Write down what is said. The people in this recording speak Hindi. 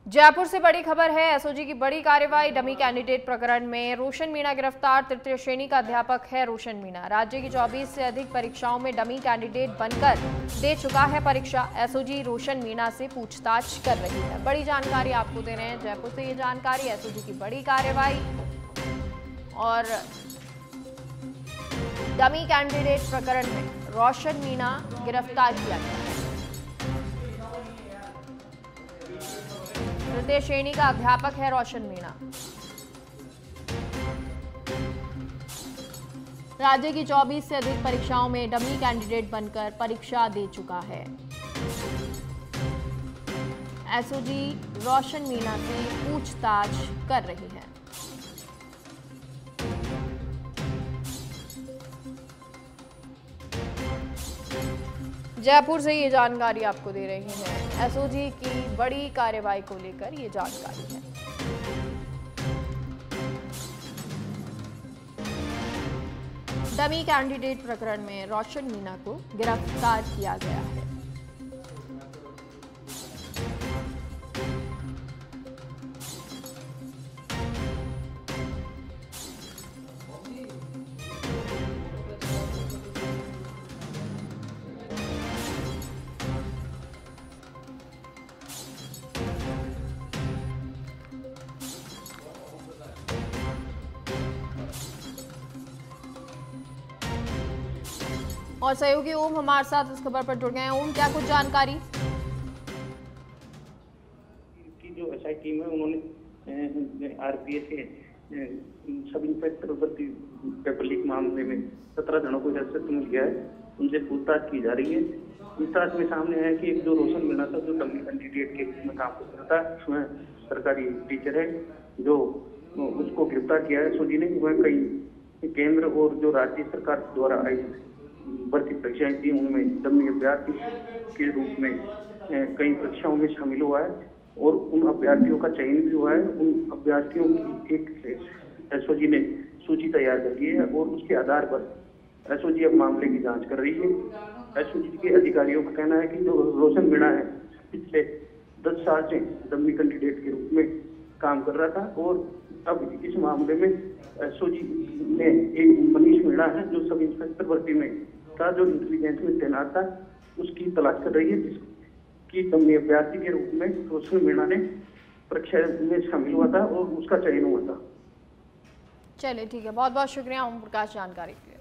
जयपुर से बड़ी खबर है। एसओजी की बड़ी कार्रवाई। डमी कैंडिडेट प्रकरण में रोशन मीणा गिरफ्तार। तृतीय श्रेणी का अध्यापक है रोशन मीणा। राज्य की 24 से अधिक परीक्षाओं में डमी कैंडिडेट बनकर दे चुका है परीक्षा। एसओजी रोशन मीणा से पूछताछ कर रही है। बड़ी जानकारी आपको दे रहे हैं जयपुर से ये जानकारी। एसओजी की बड़ी कार्रवाई और डमी कैंडिडेट प्रकरण में रोशन मीणा गिरफ्तार किया गया। तृतीय श्रेणी का अध्यापक है रोशन मीणा। राज्य की 24 से अधिक परीक्षाओं में डमी कैंडिडेट बनकर परीक्षा दे चुका है। एसओजी रोशन मीणा से पूछताछ कर रही है। जयपुर से ये जानकारी आपको दे रही है। एसओजी की बड़ी कार्रवाई को लेकर ये जानकारी है। डमी कैंडिडेट प्रकरण में रोशन मीणा को गिरफ्तार किया गया है। और सहयोगी ओम हमारे साथ इस खबर पर जुड़ गए हैं। ओम, क्या कुछ जानकारी? की जो एसआई टीम है उन्होंने आरपीएस के सब इंस्पेक्टर भर्ती पेपर लीक मामले में 17 जनों को हिरासत में लिया है। उनसे पूछताछ की जा रही है। पूछताछ में सामने है कि जो रोशन मीणा था, जो डमी कैंडिडेट के रूप में काम करता था, उसमें सरकारी टीचर है, जो उसको गिरफ्तार किया है एसओजी ने। वह कई केंद्र और जो राज्य सरकार द्वारा आई भर्ती परीक्षाएं थी, उनमें डमी अभ्यर्थी के रूप में कई परीक्षाओं में शामिल हुआ है और उन अभ्यर्थियों का चयन भी हुआ है। उन अभ्यर्थियों की एक एसओजी ने सूची तैयार कर ली है और उसके आधार पर एसओजी अब मामले की जांच कर रही है। एसओजी के अधिकारियों का कहना है कि जो रोशन मीणा है, पिछले 10 साल से डमी कैंडिडेट के रूप में काम कर रहा था और अब इस मामले में एसओजी ने एक मनीष मीणा है, जो सब इंस्पेक्टर भर्ती में था, जो इंटेलिजेंस में तैनात था, उसकी तलाश कर रही है, जिसकी डमी अभ्यर्थी के रूप में रोशन मीणा ने परीक्षा में शामिल हुआ था और उसका चयन हुआ था। चलिए, ठीक है। बहुत बहुत शुक्रिया ओम प्रकाश जानकारी के लिए।